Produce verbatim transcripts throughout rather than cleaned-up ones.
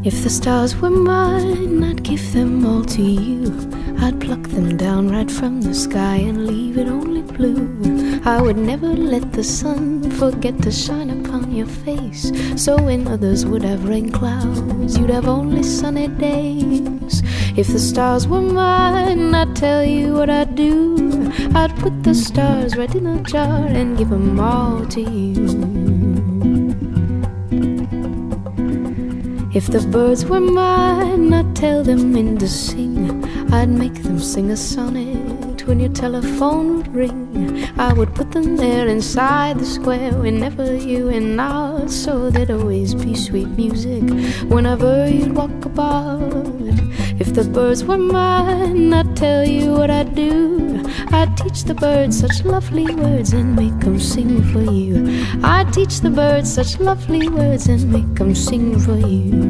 If the stars were mine, I'd give them all to you. I'd pluck them down right from the sky and leave it only blue. I would never let the sun forget to shine upon your face. So when others would have rain clouds, you'd have only sunny days. If the stars were mine, I'd tell you what I'd do. I'd put the stars right in a jar and give them all to you. If the birds were mine, I'd tell them when to sing. I'd make them sing a sonnet when your telephone would ring. I would put them there inside the square whenever you went out, so there'd always be sweet music whenever you'd walk about. If the birds were mine, I'd tell you what I'd do. I'd teach the birds such lovely words and make them sing for you. I'd teach the birds such lovely words and make them sing for you.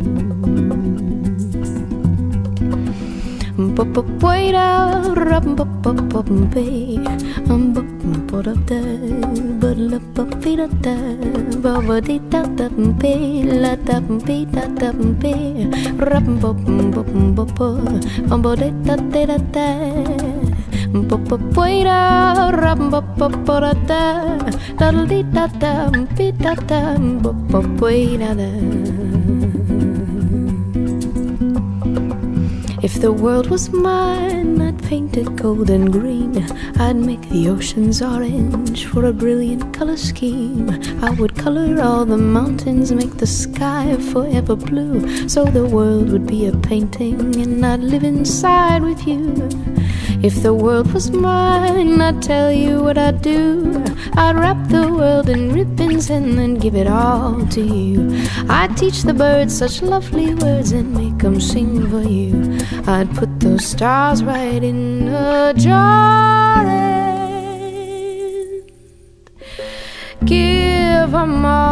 Wait out, rum bop bop bop bay, um bop bop up there, but la bop feet up there, bop dee da da bay, la da bay da da bay, rum bop bop bop, um bop dee da da da. Bop bop wait out, rum bop bop da da, da dee da da be da da, bop bop wait out. If the world was mine, I'd paint it gold and green. I'd make the oceans orange for a brilliant color scheme. I would color all the mountains, make the sky forever blue, so the world would be a painting and I'd live inside with you. If the world was mine, I'd tell you what I'd do. I'd wrap the world in ribbons and then give it all to you. I'd teach the birds such lovely words and make them sing for you. I'd put those stars right in a jar and give them all